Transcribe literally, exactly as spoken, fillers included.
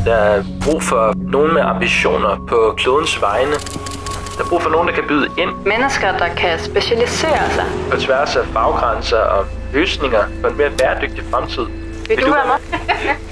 Der er brug for nogen med ambitioner på klodens vegne. Der er brug for nogen, der kan byde ind. Mennesker, der kan specialisere sig. På tværs af faggrænser og løsninger for en mere bæredygtig fremtid. Vil, Vil du, du være med?